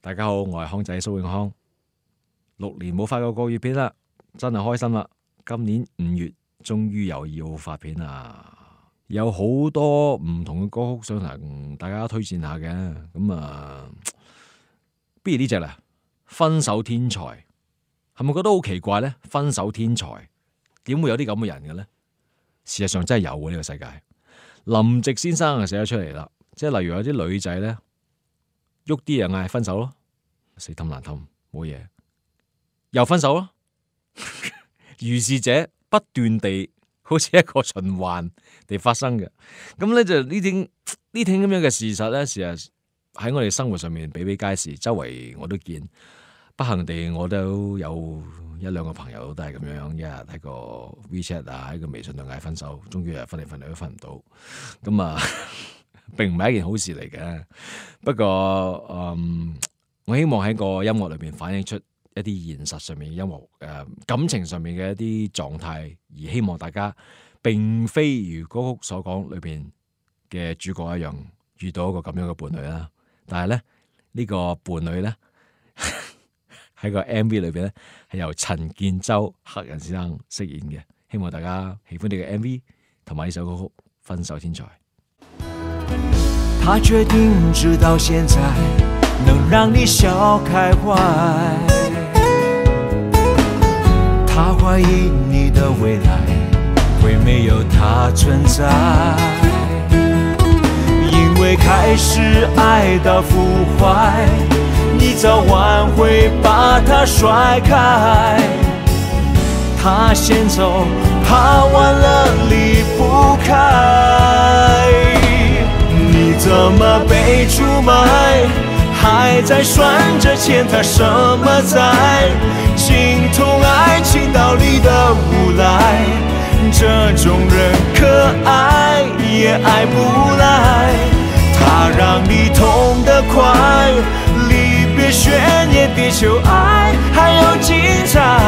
大家好，我係康仔蘇永康。6年冇發過國語片啦，真係開心啦！今年5月終於又要發片啦，有好多唔同嘅歌曲想同大家推薦下嘅。咁不如呢隻啦，分手天才，係咪覺得好奇怪呢？分手天才點會有啲咁嘅人嘅呢？事實上真係有嘅呢個世界。林夕先生就寫咗出嚟啦，即係例如有啲女仔呢，喐啲人嗌分手咯，死氹難氹冇嘢，又分手咯。如是者不斷地好似一個循環地發生嘅。咁咧就呢種咁樣嘅事實咧，事實喺我哋生活上面比比皆是，周圍我都見。不幸地我都有1、2個朋友都係咁樣，一日喺個 WeChat 啊，喺個微信度嗌分手，終於又分嚟分去都分唔到。咁並唔係一件好事嚟嘅。不過我希望喺個音樂裏邊反映出一啲現實上面嘅音樂感情上面嘅一啲狀態，而希望大家並非如歌曲所講裏邊嘅主角一樣遇到一個咁樣嘅伴侶啦。但係咧呢個伴侶咧喺個 MV 裏邊咧係由陳建州黑人先生飾演嘅。希望大家喜歡呢個 MV 同埋呢首歌曲《分手天才》。 他決定直到現在能讓你笑開懷，他懷疑你的未來會沒有他存在，因為開始愛到腐壞，你早晚會把他甩開，他先走怕晚了離不開，你怎麼被出賣，還在算着欠他什麼債，精通愛情道理的無賴，這種人可愛也愛不來，他讓你痛得快，離別懸念比求愛還要精彩，